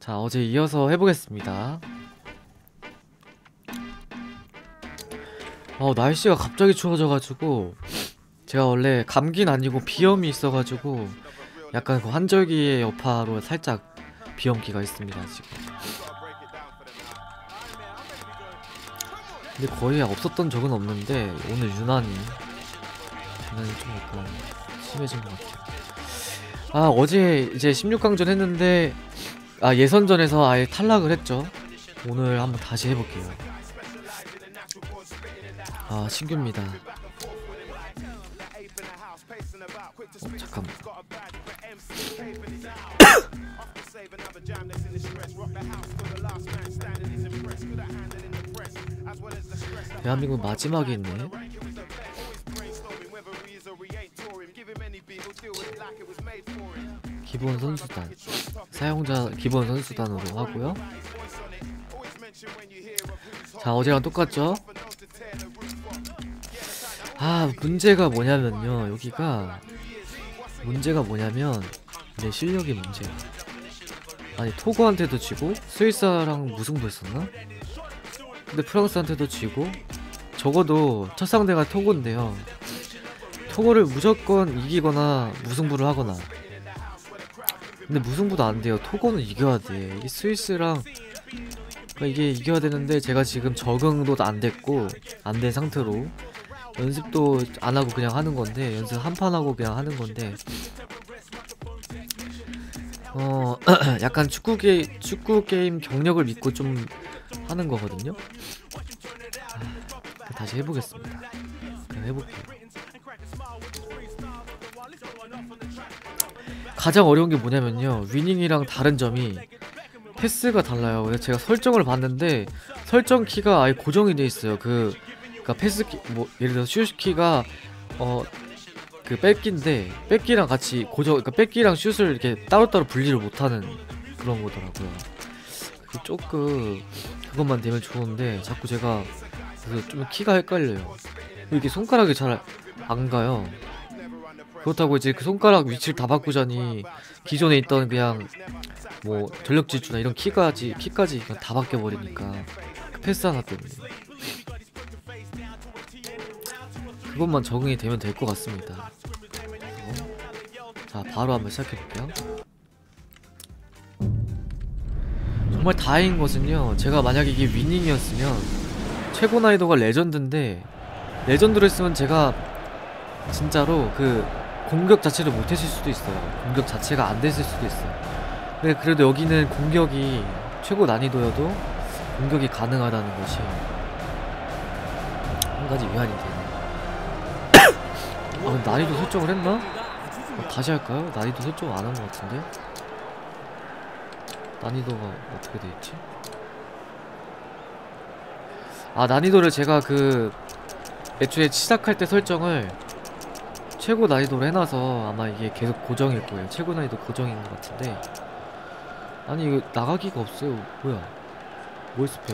자, 어제 이어서 해보겠습니다. 날씨가 갑자기 추워져가지고 제가 원래 감기는 아니고 비염이 있어가지고 약간 그 환절기의 여파로 살짝 비염기가 있습니다 지금. 근데 거의 없었던 적은 없는데 오늘 유난히 좀 약간 심해진 것 같아요. 어제 이제 16강전 했는데 예선전에서 아예 탈락을 했죠. 오늘 한번 다시 해볼게요. 신규입니다. 잠깐만. 대한민국 마지막에 있네. 기본 선수단 사용자 기본 선수단으로 하고요. 자, 어제랑 똑같죠? 문제가 뭐냐면요, 여기가 문제가 뭐냐면 내 실력이 문제야. 아니, 토고한테도 지고 스위스랑 무승부 했었나? 근데 프랑스한테도 지고, 적어도 첫 상대가 토고인데요, 토고를 무조건 이기거나 무승부를 하거나. 근데 무승부도 안 돼요. 토고는 이겨야 돼. 이 스위스랑 이게 이겨야 되는데 제가 지금 적응도 안 됐고 안 된 상태로 연습도 안 하고 그냥 하는 건데, 연습 한 판 하고 그냥 하는 건데, 약간 축구 게임 경력을 믿고 좀 하는 거거든요. 다시 해보겠습니다. 그냥 해볼게요. 가장 어려운 게 뭐냐면요, 위닝이랑 다른 점이 패스가 달라요. 그래서 제가 설정을 봤는데 설정 키가 아예 고정이 돼 있어요. 그러니까 패스 키, 뭐 예를 들어 슛 키가 그 백기인데 백기랑 같이 그러니까 백기랑 슛을 이렇게 따로따로 분리를 못하는 그런 거더라고요. 그게 조금 그것만 되면 좋은데 자꾸 제가 그래서 좀 키가 헷갈려요. 이렇게 손가락이 잘 안 가요. 그렇다고 이제 그 손가락 위치를 다 바꾸자니 기존에 있던 그냥 뭐 전력 질주나 이런 키까지 그냥 다 바뀌어버리니까 그 패스 하나 때문에 그것만 적응이 되면 될 것 같습니다. 자, 바로 한번 시작해볼게요. 정말 다행인 것은요, 제가 만약에 이게 위닝이었으면 최고 난이도가 레전드인데, 레전드로 했으면 제가 진짜로 그 공격 자체를 못했을 수도 있어요. 공격 자체가 안 됐을 수도 있어요. 근데 그래도 여기는 공격이 최고 난이도여도 공격이 가능하다는 것이 한 가지 위안이 되네. 난이도 설정을 했나? 다시 할까요? 난이도 설정 안 한 것 같은데? 난이도가 어떻게 돼있지? 난이도를 제가 애초에 시작할 때 설정을 최고 난이도로 해놔서 아마 이게 계속 고정일 거예요. 최고 난이도 고정인 것 같은데, 아니 이거 나가기가 없어요. 뭐야? 몰스페.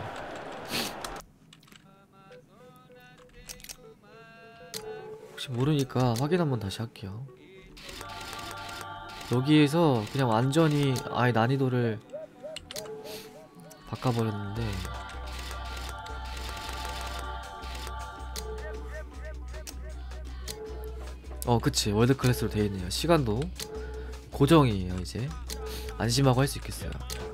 혹시 모르니까 확인 한번 다시 할게요. 여기에서 그냥 완전히 아예 난이도를 바꿔버렸는데, 그치, 월드클래스로 되어있네요. 시간도 고정이에요. 이제 안심하고 할 수 있겠어요.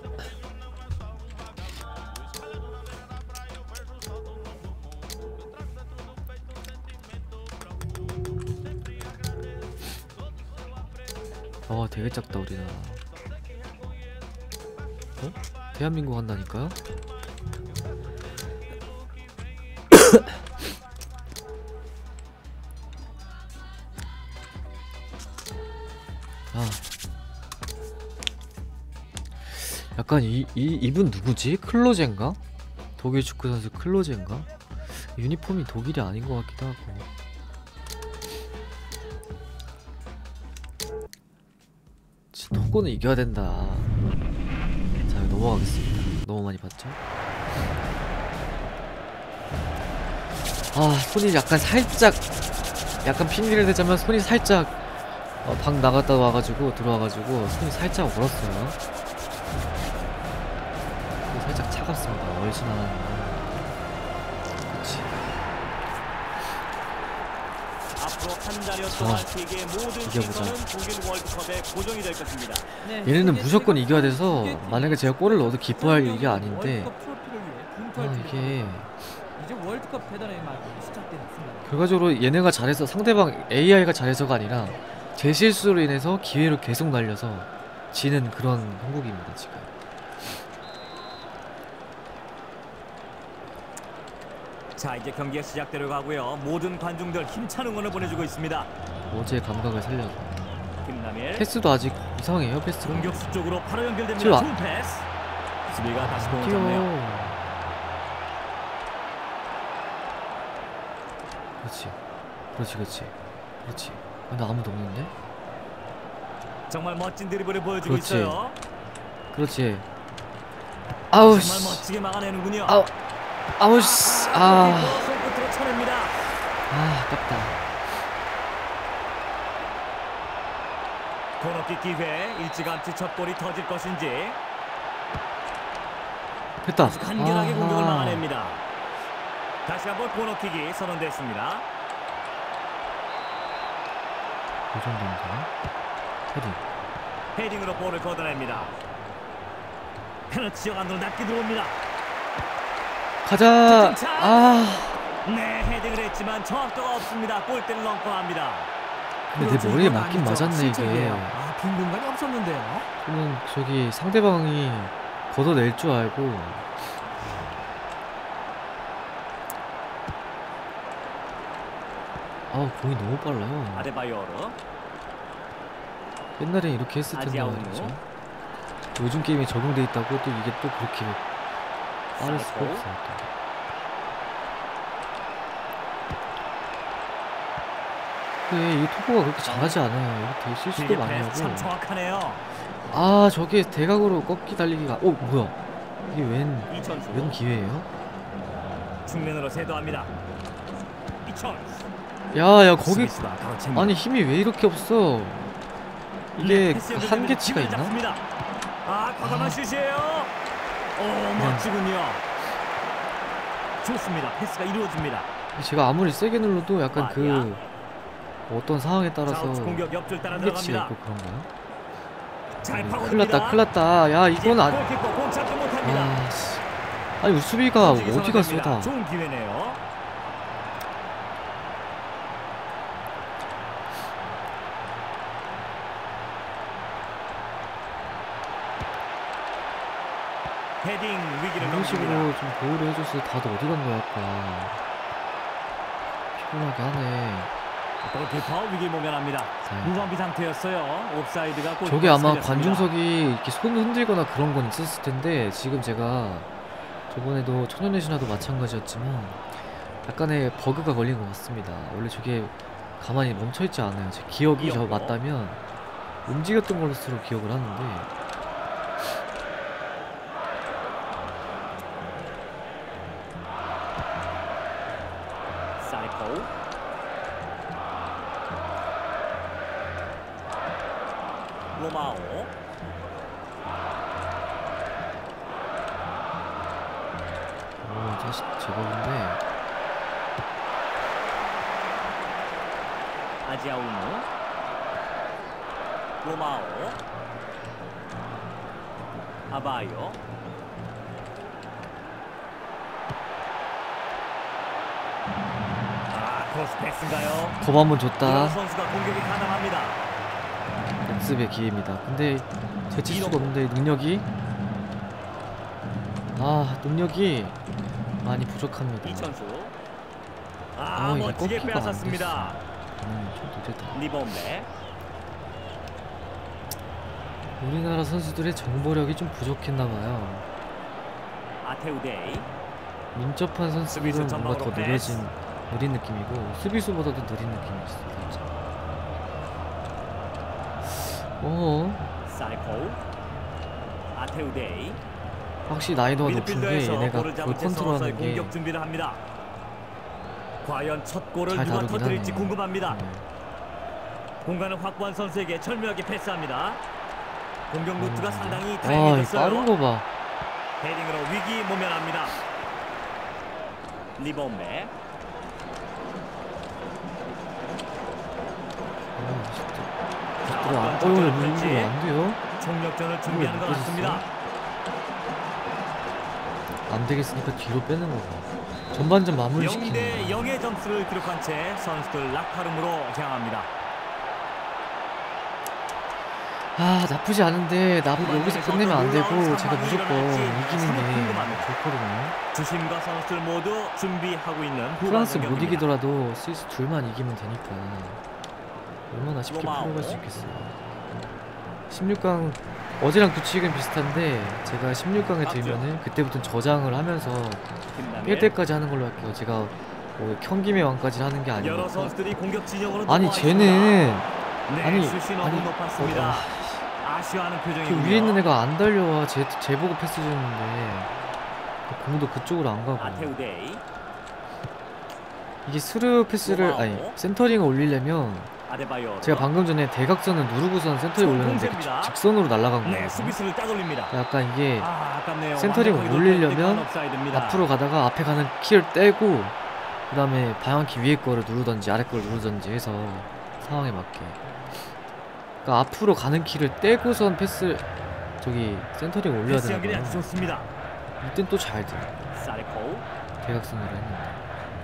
되게 작다 우리나라. 대한민국 한다니까요? 약간 이분 누구지? 클로젠가? 독일 축구 선수 클로젠가? 유니폼이 독일이 아닌 것 같기도 하고. 토고는 이겨야 된다. 자, 넘어가겠습니다. 너무 많이 봤죠? 손이 약간 살짝, 약간 핑계를 대자면 손이 살짝 방 나갔다 와가지고 들어와가지고 손이 살짝 얼었어요. 살짝 차갑습니다. 얼씬하는. 그렇지. 앞으로 한 달여 자, 동안 세계의 모든 이겨보자. 시선은 독일 월드컵의 고정이 될 것입니다. 얘네는 무조건 이겨야 돼서 만약에 제가 골을 넣어도 기뻐할 일이 아닌데 이게 이제 월드컵 대단의 막이 시작됐습니다. 결과적으로 얘네가 잘해서 상대방 AI가 잘해서가 아니라 제 실수로 인해서 기회를 계속 날려서 지는 그런 형국입니다 지금. 자, 이제 경기가 시작되려 가고요. 모든 관중들 힘찬 응원을 보내주고 있습니다. 어제 감각을 살려서 김남일 패스도 아직 이상해요. 패스가 공격수 쪽으로 바로 연결됩니다. 지금 좋은 패스. 수비가 다시 공을 뛰어. 잡네요. 그렇지 그렇지 그렇지 그렇지. 근데 아무도 없는데? 정말 멋진 드리블을 보여주고 그렇지. 있어요. 그렇지. 아우 정말 씨. 멋지게 막아내는군요. 아우 씨. 아 손끝으로 쳐냅니다. 아깝다. 코너킥 기회. 일찌감치 첫 골이 터질 것인지 됐다. 간결하게 공격을 막아냅니다. 다시 한번 코너킥이 선언됐습니다. 이 정도면 되나? 헤딩. 헤딩으로 볼을 걷어냅니다. 페널티 지역 안으로 낮게 들어옵니다. 가자. 네, 헤딩을 했지만 정확도가 없습니다. 골대를 넘어갑니다. 근데 내 머리에 맞긴 맞았네 이게. 빈 공간이 없었는데요. 저는 저기 상대방이 걷어낼 줄 알고 공이 너무 빨라요. 아데바요르. 옛날엔 이렇게 했을 텐데 아지아우노. 말이죠. 요즘 게임에 적용돼 있다고 또 이게 또 그렇게 빠를 수가 사이코. 없어요. 또. 근데 이 토보가 그렇게 잘하지 않아요. 이거 되게 실수도 길게 많이 패스 참 하고. 정확하네요. 저게 대각으로 꺾기 달리기가 뭐야 이게 웬 이천수 기회예요? 측면으로 세도합니다. 이천수. 야 거기 스미스가 가로챕니다. 아니 힘이 왜 이렇게 없어? 이게 네, 패스 연결되면 한계치가 기회를 있나? 잡습니다. 과감한 슛이에요. 멋지군요. 좋습니다. 패스가 이루어집니다. 제가 아무리 세게 눌러도 약간 마리아. 어떤 상황에 따라서 좌우측 공격 옆줄 따라 한계치가 들어갑니다. 있고 그런가요? 잘 큰일 났다 파고듭니다. 큰일 났다. 야 이제 이건 골키퍼 공 잡지 못합니다. 씨. 아니 우리 수비가 움직이 어디 갔어 선언됩니다. 다. 좋은 기회네요. 헤딩 위기를 이런 식으로 넘깁니다. 좀 보호를 해줬어도 다들 어디 간 거야 아까. 피곤하게 하네. 골키퍼 위기 모면합니다. 무방비 상태였어요. 옵사이드가 골키퍼 저게 아마 살렸습니다. 관중석이 이렇게 손 흔들거나 그런 건 있었을 텐데 지금 제가 저번에도 천연의 신화도 마찬가지였지만 약간의 버그가 걸린 것 같습니다. 원래 저게 가만히 멈춰있지 않아요. 제 기억이 저 맞다면 움직였던 것으로 기억을 하는데 사이코. 로마오. 다시 제법인데 아지아우노. 로마오. 아바요. 크로스 패스인가요? 겁 한번 이런 줬다. 선수가 공격이 가능합니다. 연습의 기회입니다. 근데 제칠 수가 없는데 능력이 많이 부족합니다. 이천수. 이거 멋지게 꺾기가 안 빼앗았습니다. 좀 됐다. 리범베. 우리나라 선수들의 정보력이 좀 부족했나봐요. 아테우데이. 민첩한 선수들은 수비수 뭔가 더 전방으로 느린 느낌이고 수비수보다도 느린 느낌이 있어. 살짝. 사이코. 아테우데이. 확실히 나이도가 높은 게 미드필더에서 얘네가 볼을 볼 잡은 채 서서히 컨트롤하는 게 공격 준비를 합니다. 과연 첫 골을 잘 누가 다루긴 터뜨릴지 하네. 궁금합니다. 네. 공간을 확보한 선수에게 철저하게 패스합니다. 공격 루트가 상당히 이 다양해졌어요. 빠른 거 봐. 헤딩으로 위기 모면합니다. 리본베. 안 돼요? 총력전을 준비하는 것 같습니다. 안 되겠으니까 뒤로 빼는 거고. 전반전 마무리 0대 시키는 0의 점수를 기록한 채 선수들 락카룸으로 향합니다. 나쁘지 않은데 여기서 끝내면 안 되고 제가 무조건 이기는 게 좋거든요. 주심과 선수들 모두 준비하고 있는 프랑스 못 경기입니다. 이기더라도 스위스 둘만 이기면 되니까 얼마나 쉽게 풀어갈 수 있겠어요. 16강 어제랑 규칙은 비슷한데 제가 16강에 들면은 그때부터 저장을 하면서 깰 때까지 하는 걸로 할게요. 제가 뭐 경김의 왕까지 하는 게 여러 아니니까. 선수들이 공격진영으로 아니 넘어와 쟤는 있습니다. 아니, 슛이 너무 높았습니다. 아쉬워하는 그 표정이군요. 위에 있는 애가 안 달려와 쟤 보고 패스 주는데 공도 그쪽으로 안 가고. 아테우데이. 이게 스루 패스를 아니 센터링을 올리려면 아데바요. 제가 방금 전에 대각선을 누르고선 센터링 올렸는데 그 직선으로 날아간 거예요. 네, 수비수를 따돌립니다. 약간 이게 아깝네요. 센터링 완벽하게 올리려면 옵사이드입니다. 앞으로 가다가 앞에 가는 키를 떼고 그 다음에 방향키 위에 거를 누르던지 아래 거를 누르던지 해서 상황에 맞게. 그러니까 앞으로 가는 키를 떼고선 패스 저기 센터링 올려야 패스 연결이 되는 아주 거예요. 좋습니다. 이땐 또 잘 돼. 사레코. 대각선으로 했는데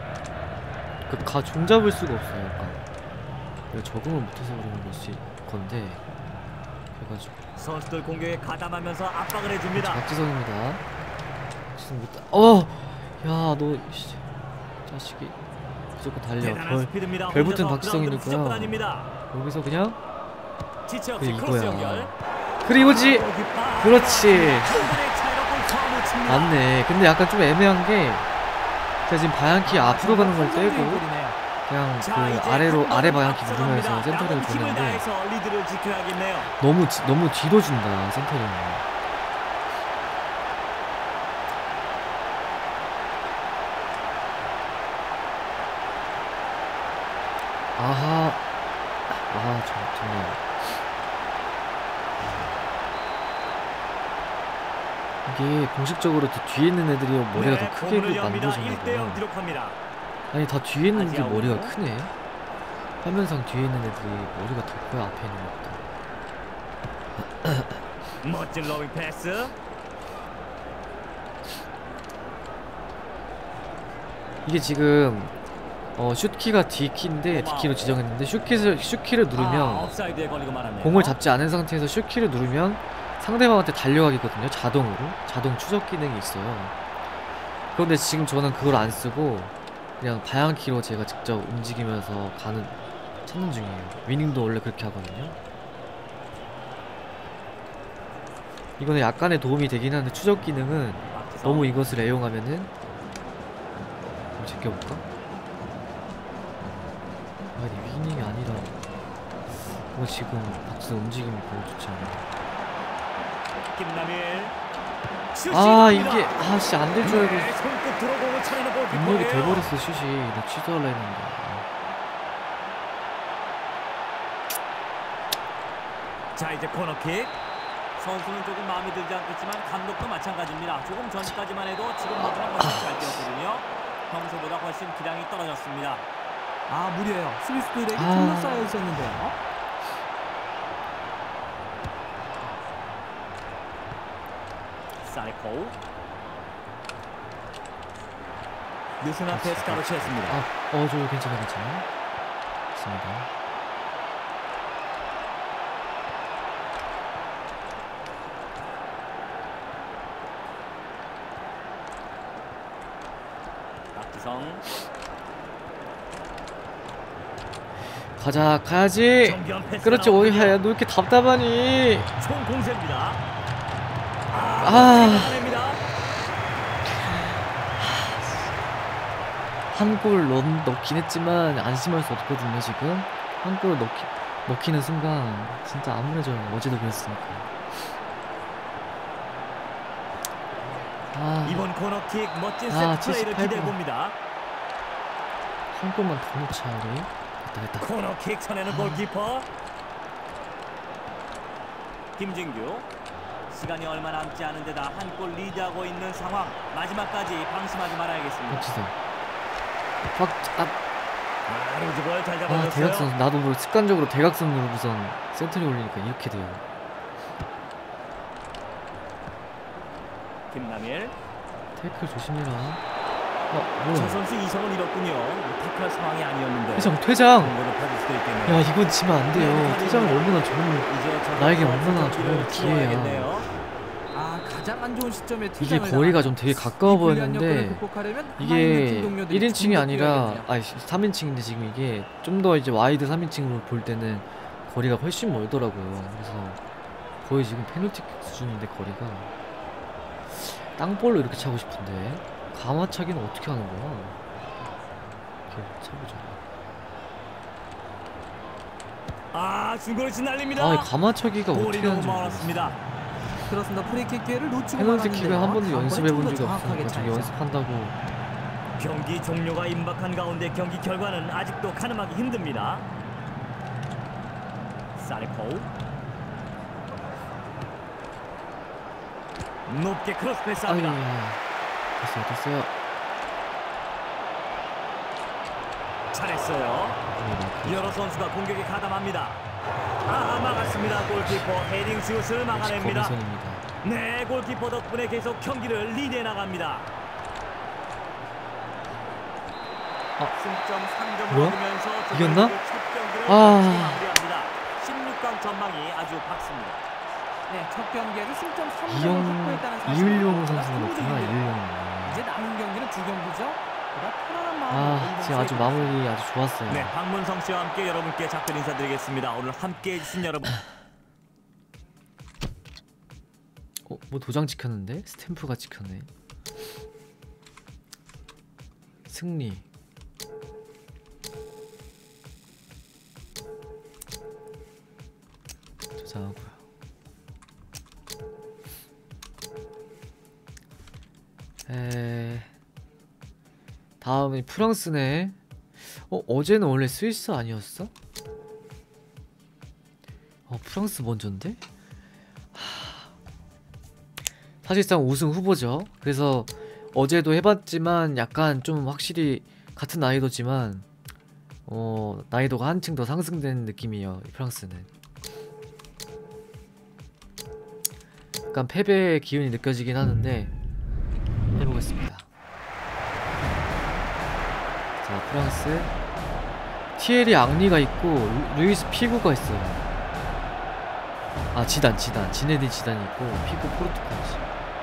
그 종잡을 수가 없어요. 약간 내가 적응을 못해서 그러는 것이 건데 그래가지고 선수들 공격에 가담하면서 압박을 해줍니다. 박지성입니다. 박지성 못다. 야너 자식이 무조건 달려. 대단한 스피드입니다. 별 붙은 혼자서 박지성이니까 무조건 아닙니다. 여기서 그냥 지체 그래 없이 크로스 연결. 이거야. 그래 이거지. 골키퍼. 그렇지. 한 분의 차이로 골 놓칩니다. 맞네. 근데 약간 좀 애매한 게 제가 지금 방향키 앞으로 가는 걸 떼고 골이네요. 그냥 자, 그 이제 아래로 한 아래 번 방향키 앞서갑니다. 누르면서 센터링을 남은 힘을 줬는데 다해서 리드를 지켜야겠네요. 너무 뒤로 준다 센터링. 아하. 정말 이게 공식적으로 더 뒤에 있는 애들이 머리가 더 크게 만들어졌나 1대0 봐요. 기록합니다. 아니 다 뒤에 있는 애들이 아지아오. 머리가 크네. 화면상 뒤에 있는 애들이 머리가 더 커요 앞에 있는 것보다. 멋진 로빙 패스. 이게 지금 슛키가 D키인데 D키로 지정했는데 슛키를 누르면 옵사이드에 걸리고 말았네요. 공을 잡지 않은 상태에서 슛키를 누르면 상대방한테 달려가기거든요. 자동으로 자동 추적 기능이 있어요. 그런데 지금 저는 그걸 안 쓰고 그냥 방향키로 제가 직접 움직이면서 찾는 중이에요. 위닝도 원래 그렇게 하거든요. 이거는 약간의 도움이 되긴 하는데 추적 기능은 너무 이것을 애용하면은 좀 제껴볼까? 아니 위닝이 아니라 이거 지금 박스 움직임이 별로 좋지 않아. 김남일. 이게 안 될 줄 알고 손끝으로 공을 차리는 골키퍼예요. 능력이 돼버렸어 슛이. 나 취소하려 했는데. 자 이제 코너킥. 선수는 조금 마음에 들지 않겠지만 감독도 마찬가지입니다. 조금 전까지만 해도 지금 모두랑 훨씬 잘 뛰었거든요. 평소보다 훨씬 기량이 떨어졌습니다. 무리예요. 스위스들에게 둘러싸여 있었는데요. 사레코. 느슨한 패스 가로채였습니다. 저 괜찮아. 좋습니다. 박지성. 가야지. 정교한 패스 그렇지. 나옵니다. 너 이렇게 답답하니. 총 공세입니다. 아. 냅니다. 한 골 넣긴 했지만 안심할 수 없거든요. 지금 한 골 넣기는 순간 진짜 암울해져요. 어제도 그랬으니까. 이번 코너킥 멋진 세트 플레이를 78분. 기대해 봅니다. 한 골만 더 넣자 우리. 됐다. 코너킥 쳐내는 골키퍼 김진규. 시간이 얼마 남지 않은 데다 한 골 리드하고 있는 상황. 마지막까지 방심하지 말아야겠습니다. 박지성. 루즈볼 잘 잡아줬어요. 대각선. 나도 뭐 습관적으로 대각선 누르고선 센터리 올리니까 이렇게 돼요. 김남일. 태클 조심해라. 저 뭐야. 선수 이성을 잃었군요. 태클 상황이 아니었는데. 퇴장. 공격을 받을 수도 있겠네요. 야, 이건 지면 안 돼요. 퇴장은 얼마나 좋은, 이제 나에게 얼마나 좋은 기회야. 기회야. 가장 안 좋은 시점에 이게 퇴장을 거리가 당한 좀 되게 가까워 이 불리한 여건을 보였는데 극복하려면 이게 하나의 팀 동료들이 1인칭이 전력 아니라 뛰어야겠네요. 3인칭인데 지금 이게 좀 더 이제 와이드 3인칭으로 볼 때는 거리가 훨씬 멀더라고요. 그래서 거의 지금 페널티 수준인데 거리가 땅볼로 이렇게 차고 싶은데 가마차기는 어떻게 하는 거야? 이렇게 차보자. 중거리슛 날립니다. 이 가마차기가 볼이 어떻게 너무 하는지 모르겠어. 많았습니다. 그렇습니다. 프리킥 기회를 놓치고 페널티 말았는데요. 킥은 한 번도 연습해 본 다음번에 적이 좀더 없으니까 정확하게 저게 차야죠. 연습한다고. 경기 종료가 임박한 가운데 경기 결과는 아직도 가늠하기 힘듭니다. 사리포 높게 크로스 패스합니다. 됐어요. 잘했어요. 여러 선수가 공격에 가담합니다. 막았습니다. 골키퍼 헤딩 슛을 막아냅니다. 거미선입니다. 네, 골키퍼 덕분에 계속 경기를 리드해 나갑니다. 승점 3점을 뭐야? 얻으면서 이겼나? 첫 경기를 마무리합니다. 16강 전망이 아주 밝습니다. 네, 첫 경기에서 승점 3점을 확보했다는 사실. 이을용 선수가 그렇구나. 이을용. 이제 남은 경기는 2경기죠. 보다 편안한 마음으로 지금 아주 마무리 아주 좋았어요. 네, 박문성 씨와 함께 여러분께 작별 인사드리겠습니다. 오늘 함께 해주신 여러분. 뭐 도장 찍혔는데? 스탬프가 찍혔네. 승리. 저장하고요. 다음이 프랑스네. 어제는 원래 스위스 아니었어? 프랑스 먼저인데? 사실상 우승 후보죠. 그래서 어제도 해봤지만 약간 좀 확실히 같은 난이도지만 난이도가 한층 더 상승된 느낌이에요. 프랑스는 약간 패배의 기운이 느껴지긴 하는데 해보겠습니다. 자, 프랑스 티에리 앙리가 있고 루이스 피구가 있어요. 지네딘 지단이 있고 피구 포르투갈이지.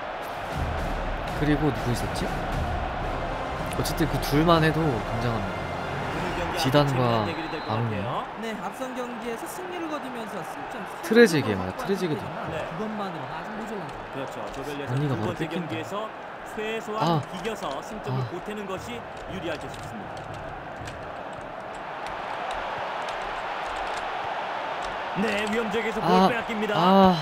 그리고 누구 있었지? 어쨌든 그 둘만 해도 굉장합니다. 지단과 앙리. 네, 앞선 경기에서 승리를 거두면서 승점 트레제게 맞아. 트레제게도 있고. 네. 그것만으로 아주 모자란죠. 그렇죠. 조별리에서 앙리가 두 바로 번째 뺏긴다. 경기에서 최소한 이겨서 승점을 보태는 것이 유리할 듯 싶습니다. 네, 위험지역에서 볼 빼앗깁니다.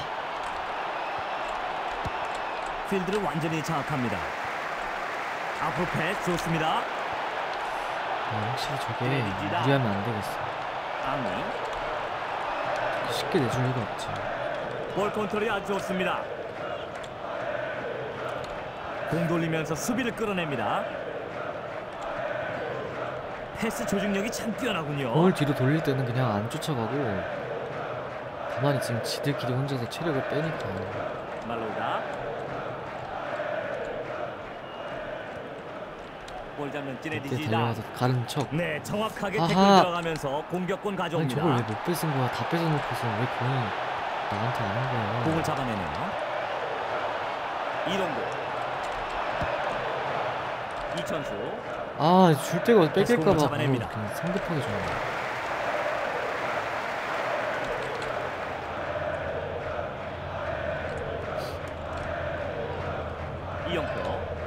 필드를 완전히 장악합니다. 앞으로 패스 좋습니다. 확실히 저게 무리하면 안 되겠어. 앙리 쉽게 내줄 리가 없지. 볼 컨트롤이 아주 좋습니다. 공 돌리면서 수비를 끌어냅니다. 패스 조직력이 참 뛰어나군요. 공을 뒤로 돌릴 때는 그냥 안 쫓아가고 가만히 지금 지들끼리 혼자서 체력을 빼니까. 말로다. 볼 잡는 그때 찌네디지다. 달려가서 가른 척. 네, 정확하게 아하. 태클 들어가면서 공격권 아니 가져옵니다. 저걸 왜 못 뺏은 거야? 다 뺏어놓고서 왜 공이 나한테 안 온 거야? 공을 잡아내네요. 이동국, 이천수. 줄 데가 뺏길까봐 공을 바로 잡아냅니다. 그냥 성급하게 줬네. 이영표,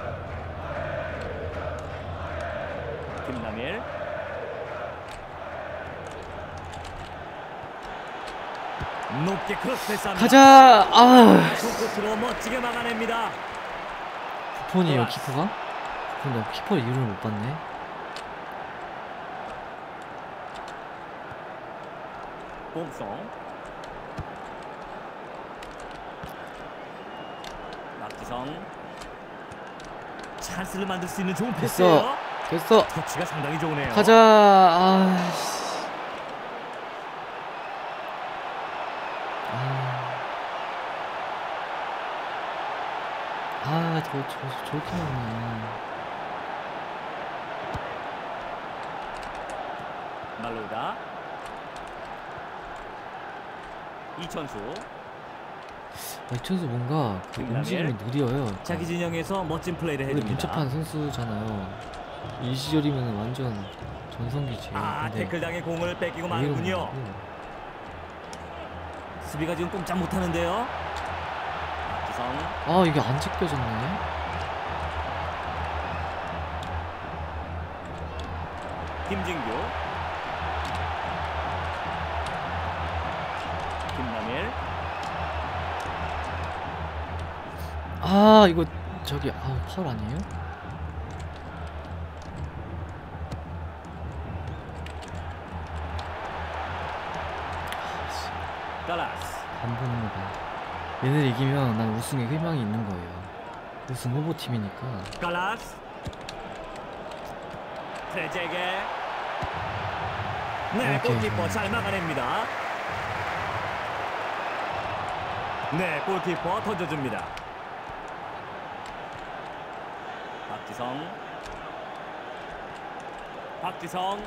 김남일, 높게 크로스 패스합니다. 가자! 손끝으로 멋지게 막아냅니다. 쿠폰이에요 키퍼가? 쿠폰 나 키퍼 이름을 못 봤네. 봉송, 박지성. 찬스를 만들 수 있는 좋은 됐어. 패스예요. 됐어. 터치가 상당히 좋으네요. 가자. 아이씨. 저렇게 나오네. 말로다. 이천수. 이천수 뭔가 그 움직임이 느려요. 자기 진영에서 멋진 플레이를 원래 해줍니다. 민첩한 선수잖아요. 이 시절이면 완전 전성기지. 아, 근데 태클당해 공을 뺏기고 왜 이러는 마는군요. 거고. 수비가 지금 꼼짝 못하는데요. 박지성. 아, 이게 안 제껴졌네. 김진규. 김남일. 아, 이거 저기 파울 아니에요? 갈라스. 안 보는 거 봐. 얘네를 이기면 난 우승에 희망이 있는 거예요. 우승 후보팀이니까. 갈라스. 트레제게. 네, 오케이. 골키퍼 잘 막아냅니다. 네, 골키퍼 던져줍니다. 박지성. 박지성.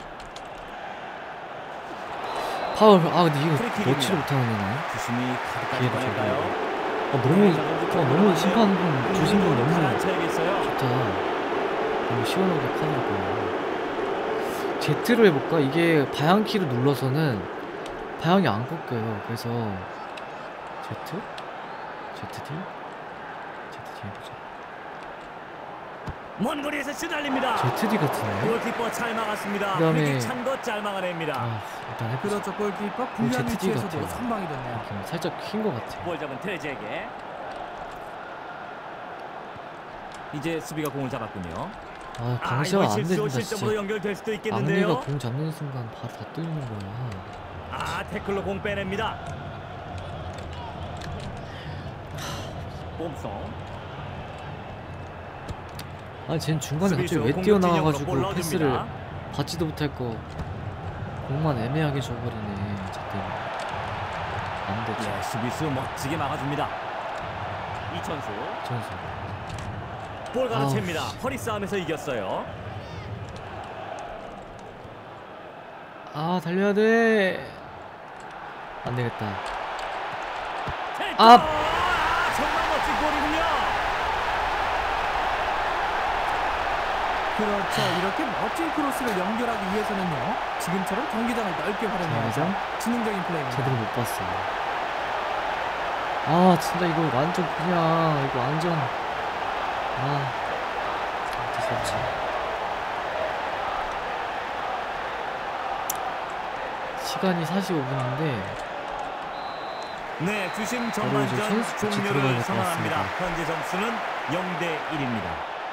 파울. 근데 이거 프리킥입니다. 넣지를 못하는 거네. 주심이 카드까지 기회를 보낼까요? 너무 심판분 주신 분 너무 가라앉혀야겠어요. 좋다. 너무 시원하게 카드를 보여. Z로 해볼까? 이게 방향키를 눌러서는 방향이 안 꺾여요. 그래서 Z? ZD? ZD 해보자. 먼 거리에서 시달립니다. ZD 같은데? 골키퍼 잘 막았습니다. 그다음에- 프리킥 찬것 잘 막아냅니다. 일단 해보자. 그렇죠. 골키퍼 불리한 ZD 위치에서도 같아요. 선방이 됐네요. 이렇게 살짝 휜 것 같아. 볼 잡은 트레제게. 이제 수비가 공을 잡았군요. 강시가 이번 안 실수 된다 실점으로 진짜. 연결될 수도 악리가 있겠는데요. 공 잡는 순간 바로 다 뚫리는 거야. 태클로 공 빼냅니다. 봄송. 쟤는 중간에 갑자기 수비수 왜 공격 뛰어나와가지고 진영으로 볼 패스를 넣어줍니다. 받지도 못할 거 공만 애매하게 줘버리네. 저때 안 되지. 네, 수비수 멋지게 막아줍니다. 이천수. 전수. 볼 가로챕니다. 허리 싸움에서 이겼어요. 달려야 돼. 안 되겠다. 정말 멋진 골이군요. 그렇죠. 이렇게 멋진 크로스를 연결하기 위해서는요. 지금처럼 경기장을 넓게 활용해야죠. 경기장? 지능적인 플레이입니다. 제대로 못 봤어. 진짜 이거 완전 그냥 이거 완전 어쩔 수 없지. 시간이 45분인데 네, 주심 이제 전반전 선수 교체 들어가야 종료를 될것 선언합니다. 같습니다. 현재 점수는 0대 1입니다.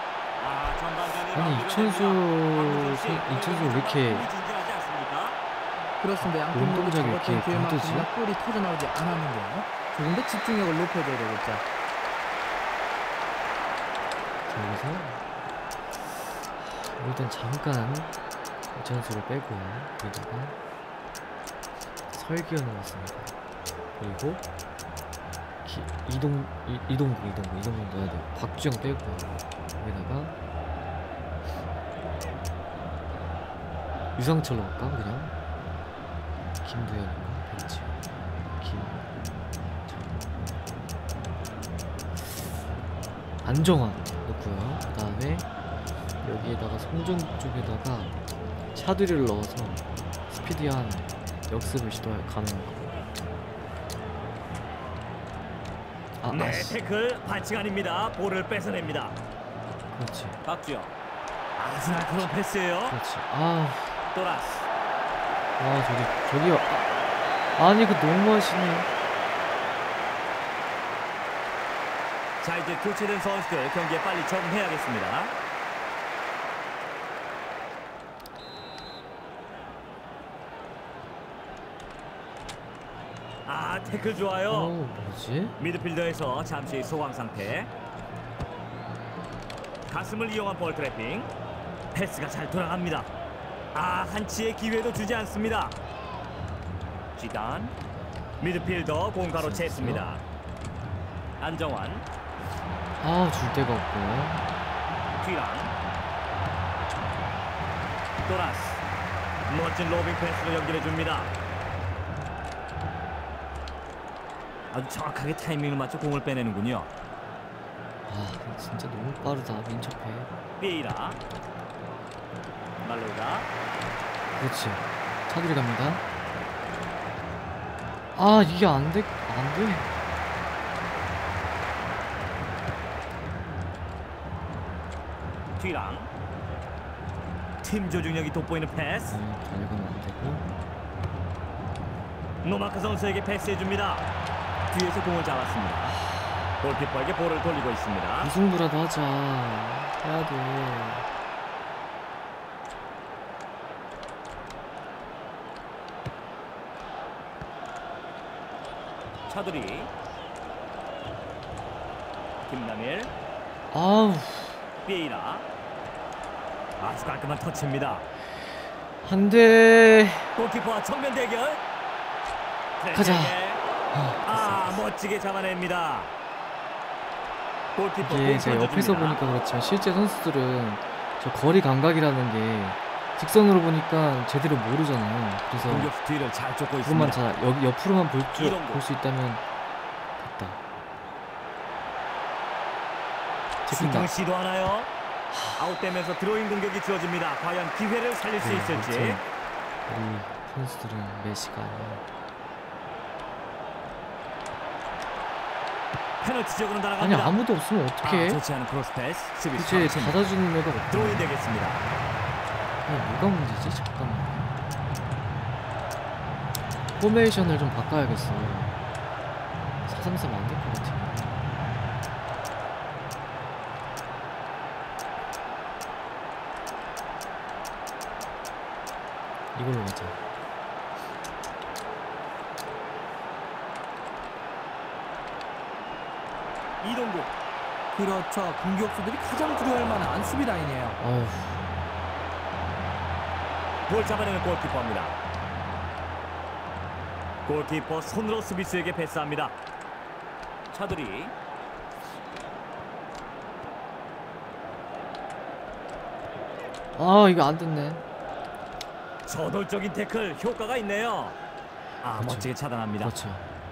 이천수 왜 이렇게 그렇습니다. 양팀 모두 운동장이 잡았던 이렇게 기회만큼이나 굴뚝이지? 골이 터져나오지 않았는데요. 조금 더 집중력을 높여줘야 되겠죠. 자, 여기서 일단 잠깐 이천수를 빼고 여기다가 설기현을 넣습니다. 그리고 이동국 넣어야 돼요. 박주영 빼고 여기다가 유상철 넣을까 그냥? 김두현이나 벤치 안정환 넣고요. 그 다음에 여기에다가 송정 쪽에다가 차두리를 넣어서 스피디한 역습을 시도할 가능한 거. 네, 태클 반칙 아닙니다. 볼을 뺏어냅니다. 그렇지. 박주영. 아주 날카로운 패스예요. 그렇지. 또라스. 저기요. 아니, 그 너무하시네. 자, 이제 교체된 선수들 경기에 빨리 적응해야겠습니다. 태클 좋아요. 뭐지? 미드필더에서 잠시 소강 상태. 가슴을 이용한 볼 트래핑. 패스가 잘 돌아갑니다. 한치의 기회도 주지 않습니다. 지단 미드필더 공가로 챘습니다. 안정환 줄 데가 없고. 뒤랑 도라스 멋진 로빙 패스로 연결해줍니다. 아주 정확하게 타이밍을 맞춰 공을 빼내는군요. 진짜 너무 빠르다 민첩해. 비에이라 말로가 그렇지. 차들이 갑니다. 이게 안돼. 뒤랑 팀 조직력이 돋보이는 패스. 달려가면 안 되고. 노마크 선수에게 패스해줍니다. 뒤에서 공을 잡았습니다. 골키퍼에게 볼을 돌리고 있습니다. 무승부라도 하자. 해야 돼. 차두리 김남일 비에이라 아주 깔끔한 터치입니다. 안돼. 골키퍼와 정면 대결. 가자. 멋지게 잡아냅니다. 골키퍼 이게 제가 옆에서 보니까 그렇지만 실제 선수들은 저 거리 감각이라는 게 직선으로 보니까 제대로 모르잖아요. 그래서 공격수 뒤를 잘 쫓고 그것만 있습니다. 여기 옆으로만 볼 이동국. 수 있다면 됐다. 슈팅을 찍힌다. 시도하나요? 아웃되면서 드로잉 공격이 주어집니다. 과연 기회를 살릴 수 있을지. 우리 선수들은 메시가 아니야. 페널티 지역으로 아니 날아갑니다. 아무도 없으면 어떡해? 좋지 않은 크로스 패스. 수비 도대체 상승. 받아주는 애가 없다. 드로잉 되겠습니다. 뭐가 문제지? 잠깐만. 포메이션을 좀 바꿔야겠어. 4-3-3 안 될 것 같아. 이걸로 가자. 이동국 그렇죠. 공격수들이 가장 두려워할 만한 수비 라인이에요. 어휴. 볼 잡아내는 골키퍼입니다. 골키퍼 손으로 수비수에게 패스합니다. 차두리 이거 안 됐네. 저돌적인 태클 효과가 있네요. 그렇죠. 멋지게 차단합니다. 그렇죠.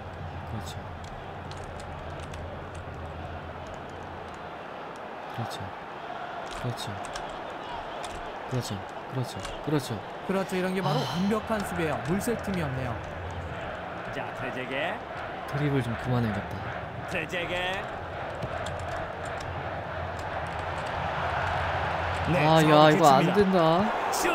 그렇죠. 이런 게 바로 완벽한 수비예요. 물샐 틈이 없네요. 자, 트레제게 드립을 좀 그만해야겠다. 네, 야 이거 안 줍니다. 된다. 슛!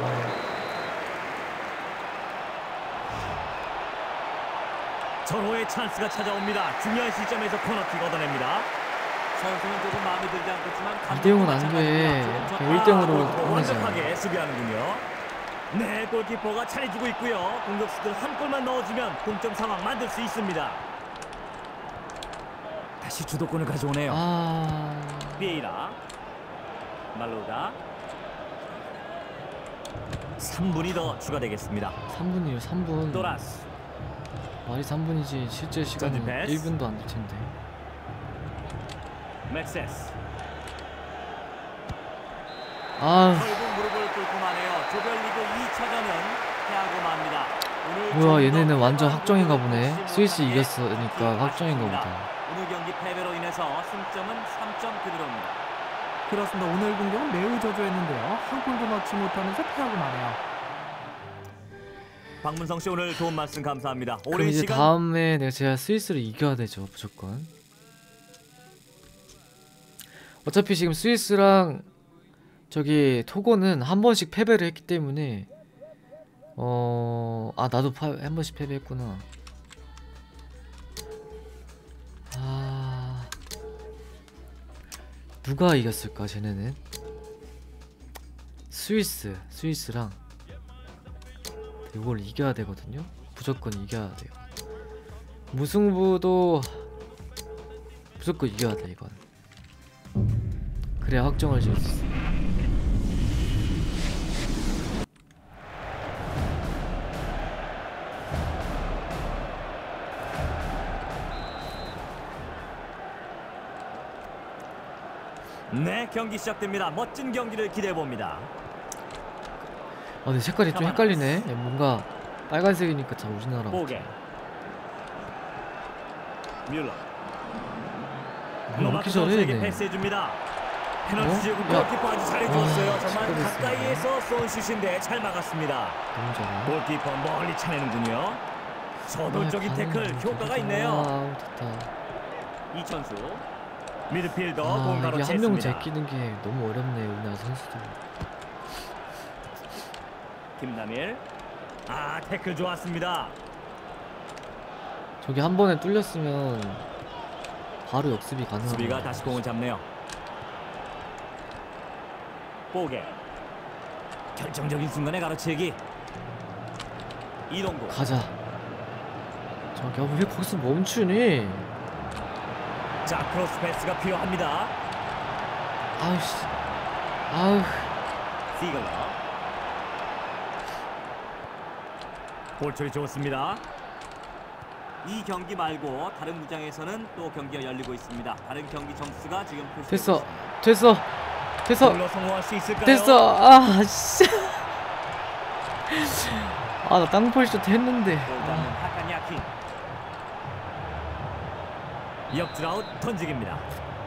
전호의 찬스가 찾아옵니다. 중요한 시점에서 코너킥 얻어냅니다. 선수는 조금 마음에 들지 않겠지만 2대0은 안 돼. 1대0으로 완벽하게 수비하는군요. 네, 골키퍼가 잘해주고 있고요. 공격수들 한 골만 넣어주면 동점 상황 만들 수 있습니다. 다시 주도권을 가져오네요. 비에이라 말로가 3분이 더 추가되겠습니다. 3분이요. 3분. 도라스 말이 3분이지 실제 시간은 전진 패스. 1분도 안 될 텐데. 맥세스 아, 결국 무릎을 꿇고 마네요. 조별리그 2차전은 패하고 맙니다. 오늘 뭐야, 좀 얘네는 더 완전 강한 확정인가 모습을 보네. 보이지 스위스 못한 게 이겼으니까 확정인가 보다. 오늘 경기 패배로 인해서 승점은 3점 그대로입니다. 그렇습니다. 오늘 공격은 매우 저조했는데요. 한 골도 넣지 못하면서 패하고 마네요. 박문성 씨 오늘 좋은 말씀 감사합니다. 그럼 오랜 이제 시간 다음에 제가 스위스를 이겨야 되죠, 무조건. 어차피 지금 스위스랑 저기 토고는 한 번씩 패배를 했기 때문에 나도 한 번씩 패배했구나. 누가 이겼을까 쟤네는? 스위스랑 이걸 이겨야 되거든요. 무조건 이겨야 돼요. 무승부도 무조건 이겨야 돼 이건. 그래야 확정을 지을 수 있어. 네, 경기 시작됩니다. 멋진 경기를 기대해 봅니다. 아 근데 색깔이 좀 헷갈리네. 뭔가 빨간색이니까 잘 오지나라. 보게. 뮬러. 왜 이렇게 잘해 선수에게 얘네. 패스해 줍니다. 페널티 지역을 야. 골키퍼 아주 잘해주었어요. 아, 정말 축하드렸습니다. 가까이에서 쏜 슛인데 잘 막았습니다. 너무 잘해. 골키퍼 멀리 차내는군요. 저돌적인 태클 효과가 있네요. 아 좋다. 이천수 미드필더 아 공가로 이게 한 명 챘습니다. 제끼는 게 너무 어렵네 우리나라 선수들. 김남일. 아, 태클 좋았습니다. 저기 한 번에 뚫렸으면 바로 역습이 가능한 수비가 거야. 다시 공을 잡네요. 보게. 결정적인 순간에 가로채기. 이동국. 가자. 저기 왜 거기서 멈추니? 자, 크로스 패스가 필요합니다. 아우씨. 아우. 시글러. 볼처리 좋습니다. 이 경기 말고 다른 구장에서는 또 경기가 열리고 있습니다. 다른 경기 점수가 지금 표시되고 됐어. 있습니다. 됐어. 됐어. 골로 성공할 수 있을까요? 됐어. 아 씨. 아 나 땅볼슛 했는데. 골 잡는 하카냐키. 역주아웃 던지기입니다.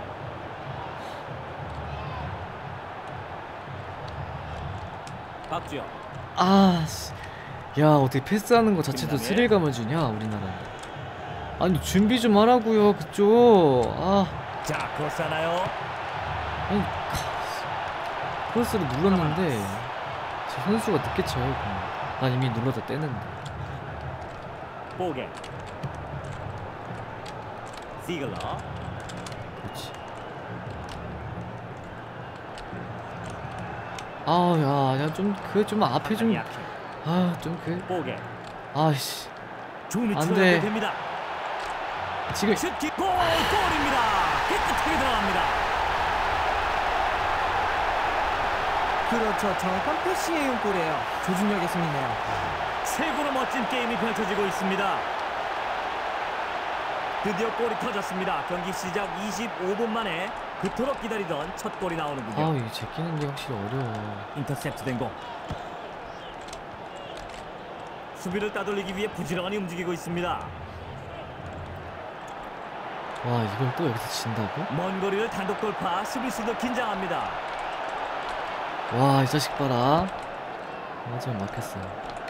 박주영. 아 씨. 야 어떻게 패스하는 거 자체도 김남일. 스릴감을 주냐 우리나라. 아니 준비 좀 하라고요 그쪽. 아 자, 크로스 하나요? 아니 크로스를 눌렀는데 저 선수가 늦게 쳐요. 그냥. 난 이미 눌러서 떼는데. 보게. 시글러. 그렇지. 아야 좀 그 좀 앞에 좀 하카냐키. 좀 그 보게. 아이씨 좋은 안 위치로 돼. 연결됩니다. 지금 슛킥 골입니다. 깨끗하게 들어갑니다. 그렇죠. 정확한 패싱에 이은 골이에요. 조준력의 승리네요. 최고로 멋진 게임이 펼쳐지고 있습니다. 드디어 골이 터졌습니다. 경기 시작 25분 만에 그토록 기다리던 첫 골이 나오는군요. 이게 제끼는 게 확실히 어려워. 인터셉트된 공. 수비를 따돌리기 위해 부지런히 움직이고 있습니다. 와 이걸 또 여기서 진다고? 먼 거리를 단독 돌파. 수비수도 긴장합니다. 와 이 자식 봐라. 완전 막혔어.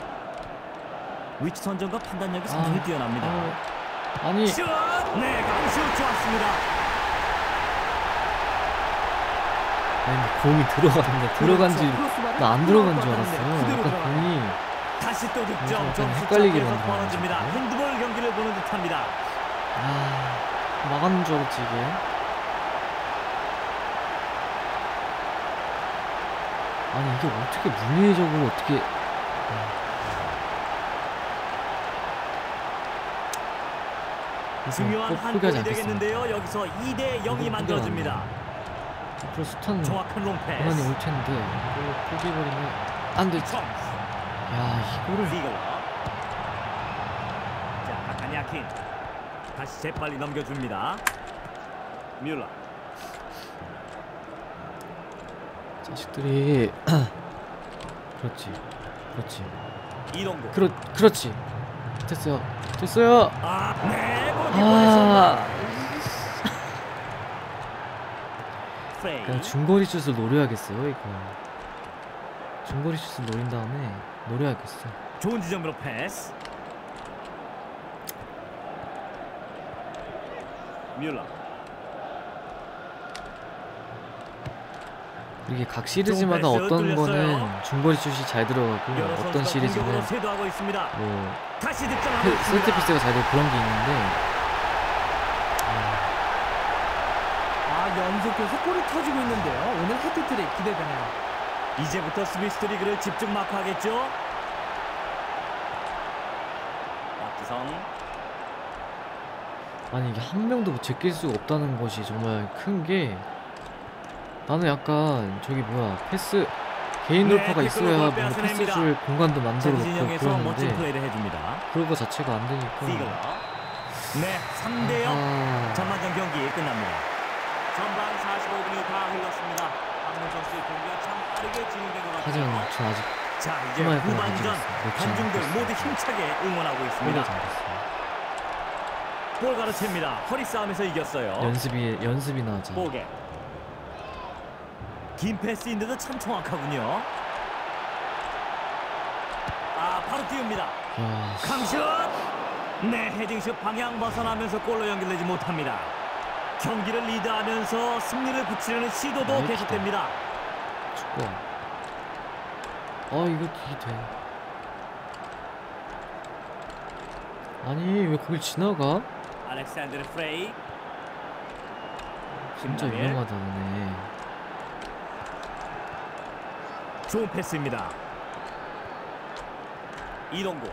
위치 선정과 판단력이 상당히 뛰어납니다. 아니 슛! 네, 강슛 좋았습니다. 아니 공이 들어갔는데 들어간지 나 안 들어간 줄 알았어요. 그대로 약간 들어가요. 공이 다시 또 득점. 약간 점수 헷갈리게 차이에서 만들어요, 벌어집니다. 지금. 핸드볼 경기를 보는 듯합니다. 막았는 줄 알았지 이게. 아니 이게 어떻게 물리적으로 어떻게 중요한 한 포기하지 골이 않겠습니다. 되겠는데요. 여기서 2대 0이 만들어집니다. 앞으로 숱한 정확한 권한이 롱패스. 올 텐데 이걸 포기해버리면 안 돼. 청. 야 이거를 시글러. 자, 하카냐킨. 다시 재빨리 넘겨줍니다. 뮬러. 자식들이 그렇지 그렇지 이동국. 그렇지 됐어요. 아, 네. 골키퍼의 프레이. 그냥 중거리 슛을 노려야겠어요 이거. 중거리 슛을 노린 다음에 노려야겠어. 좋은 지점으로 패스. 뮬러. 이게 각 시리즈마다 패스 어떤 뚫렸어요. 거는 중거리 슛이 잘 들어가고 여러 어떤 선수가 시리즈는 공격으로 세도하고 있습니다. 뭐 다시 득점하고 있습니다. 세트피스가 잘 되고 그런 게 있는데 연속해서 골이 터지고 있는데요. 오늘 헤트트릭 기대되네요. 이제부터 스미스 리그를 집중 마크하겠죠. 박지성. 아니 이게 한 명도 제낄 수가 없다는 것이 정말 큰 게 나는 약간 저기 뭐야 패스 개인 네, 돌파가 태클로 있어야 볼 뭔가 빼앗아냅니다. 패스 줄 공간도 만들어 놓고 진영에서 멋진 그러는데 플레이를 해줍니다. 그거 자체가 안 되니까. 시글러. 네, 3대0 아, 전반전 경기 끝납니다. 전반 45분이 다 흘렀습니다. 박문 선수의 경기가 참 빠르게 진행된 것 하지만 같아요. 전 아직 자, 이제 희망의 꿈을 후반전 가지고 있어요. 놓지 관중들 않고 모두 힘차게 응원하고 골이 있습니다. 잘됐어요. 볼 가로챕니다. 허리 싸움에서 이겼어요. 연습이나 하자. 보게. 긴 패스인데도 참 정확하군요. 아, 바로 띄웁니다. 야, 강슛! 네, 헤딩슛 방향 벗어나면서 골로 연결되지 못합니다. 경기를 리드하면서 승리를 붙이려는 시도도 나이키다. 계속됩니다. 축구. 이거 이게 돼. 아니 왜 거길 지나가? 알렉산드르 프레이. 진짜 김남일. 위험하다 너네. 좋은 패스입니다. 이동국.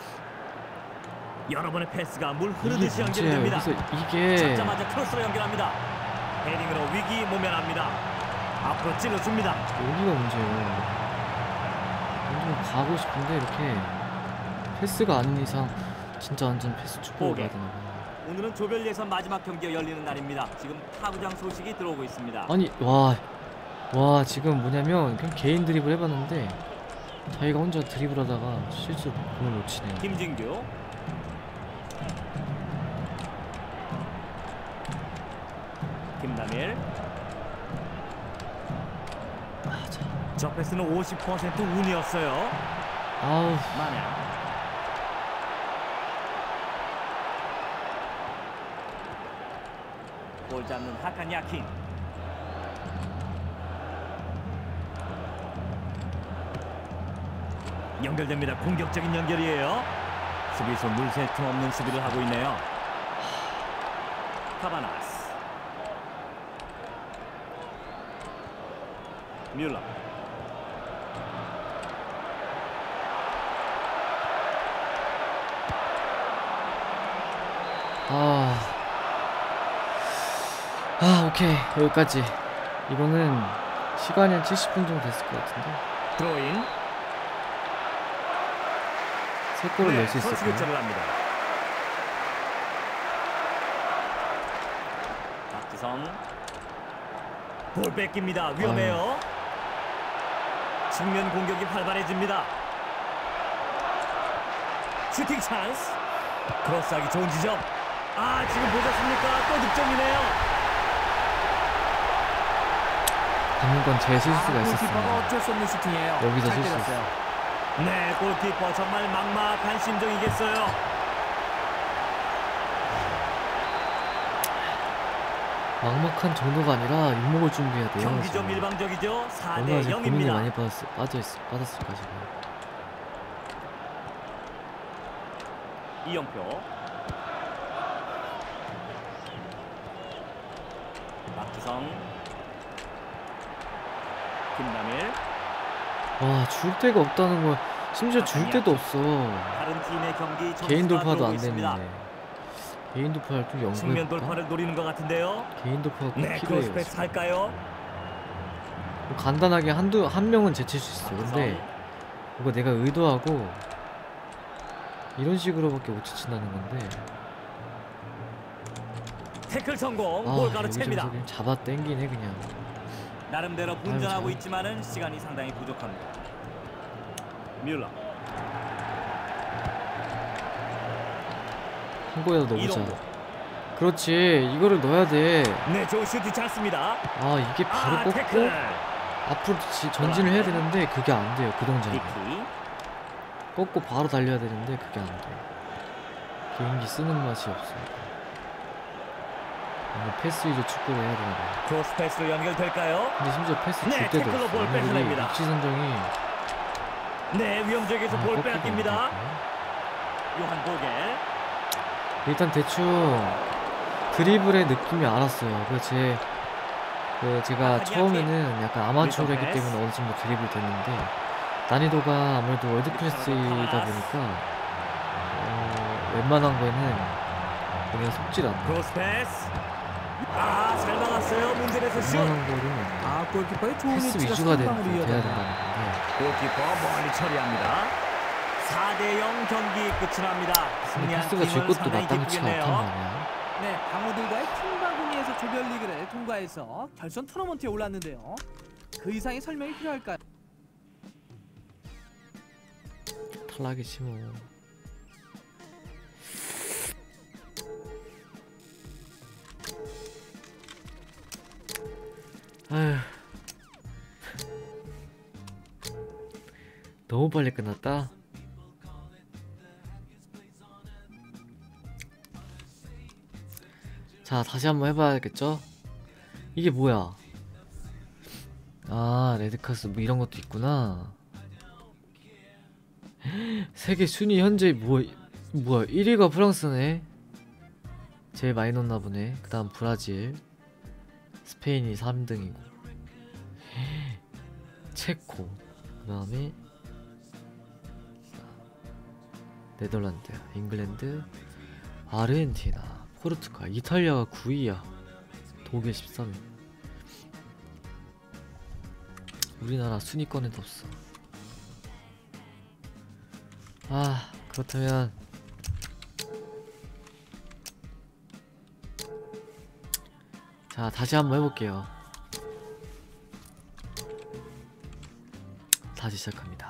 여러 번의 패스가 물 이게 흐르듯이 문제야. 연결됩니다. 여기서 이게 잡자마자 크로스로 연결합니다. 헤딩으로 위기 모면합니다. 앞으로 찔러줍니다. 여기가 문제예요. 완전 가고 싶은데 이렇게 패스가 아닌 이상 진짜 완전 패스 축구로 보게. 가야 되나 봐. 오늘은 조별 예선 마지막 경기가 열리는 날입니다. 지금 타구장 소식이 들어오고 있습니다. 아니 와 지금 뭐냐면 그냥 개인 드리블 해봤는데 자기가 혼자 드리블하다가 실수 공을 놓치네. 김진규. 김남일. 저 패스는 50% 운이었어요. 아우 마네. 볼 잡는 하칸 야킨. 연결됩니다. 공격적인 연결이에요. 수비수 물샐 틈 없는 수비를 하고 있네요. 카바나스. 뮬러. 오케이 여기까지. 이거는 시간이 한 70분 정도 됐을 것 같은데 드로인. 3골을 낼 수 선수 있을까요? 교체를 합니다. 박지성. 볼 뺏깁니다. 위험해요. 측면 공격이 활발해집니다. 슈팅 찬스. 크로스하기 좋은 지점. 지금 보셨습니까? 또 득점이네요. 방금 건 제 실수가 골키퍼가 있었습니다. 어쩔 수 없는 슈팅이에요. 여기서 잘 실수했어요. 때렸어요. 네, 골키퍼 정말 막막한 심정이겠어요. 막막한 정도가 아니라 욕먹을 준비해야 돼요. 경기 좀 지금. 일방적이죠. 4대 얼마나 지금 고민이 0입니다. 많이 받았을까 지금. 이영표. 박지성. 김남일. 줄 데가 없다는 거. 심지어 줄 데도 없어. 다른 팀의 경기 개인 점수가 돌파도 들어오고 안 있습니다. 되는데. 개인 돌파를 좀 측면 연구해볼까? 돌파를 노리는 것 같은데요. 개인 돌파가 꼭 네, 필요해요. 크로스패스 지금. 할까요? 뭐 간단하게 한 명은 제칠 수 있어. 근데 이거 내가 의도하고 이런 식으로밖에 못 제친다는 건데. 태클 성공. 볼 가로챕니다. 여기저기서 그냥 잡아 당기네 그냥. 나름대로 분전하고 잘. 있지만은 시간이 상당히 부족합니다. 뮬러. 한 골이라도 넣어보자. 이동국. 그렇지. 이거를 넣어야 돼. 네, 좋은 슈팅 찬스입니다. 이게 바로 꺾고 태클. 앞으로 전진을 해야 되는데 그게 안 돼요. 그 동작이. 리키. 꺾고 바로 달려야 되는데 그게 안 돼. 개인기 쓰는 맛이 없어. 이거 패스 위주 축구를 해야 되나 봐. 크로스 패스로 연결될까요? 근데 심지어 패스 네, 줄 때도 태클로 없어. 볼 아무리 뺏어냅니다. 위치 선정이 네, 위험 지역에서 볼 꺾이고 뺏깁니다. 안 요한 보게. 되네. 일단 대충 드리블의 느낌이 알았어요. 제가 처음에는 약간 아마추어이기 패스. 때문에 어느 정도 드리블 됐는데 난이도가 아무래도 월드 클래스이다 보니까 웬만한 거에는 그냥 속질 않네. 크로스 패스. 잘 막았어요. 있어요. 문제에서 슛. 웬만한 거는 아, 골키퍼의 좋은 패스 위치가 위주가 돼야 상당으로 된다는 이어집니다. 건데 골키퍼 멀리 처리합니다. 4대0 경기 끝이 납니다. 승리한 패스가 줄 팀은 것도 상당히 마땅치 않단 기쁘겠네요. 말이야. 네, 강호들과의 팀바구니에서 조별리그를 통과해서 결선 토너먼트에 올랐는데요. 그 이상의 설명이 필요할까요? 탈락이지 뭐. 아휴, 너무 빨리 끝났다. 자, 다시 한번 해봐야겠죠? 이게 뭐야? 아, 레드카스 뭐 이런 것도 있구나. 세계 순위 현재 뭐야 1위가 프랑스네. 제일 많이 넣나 보네. 그 다음 브라질, 스페인이 3등이고 체코, 그 다음에 네덜란드, 잉글랜드, 아르헨티나, 포르투갈, 이탈리아가 9위야. 독일 13위. 우리나라 순위권에도 없어. 아, 그렇다면 자, 다시 한번 해볼게요. 다시 시작합니다.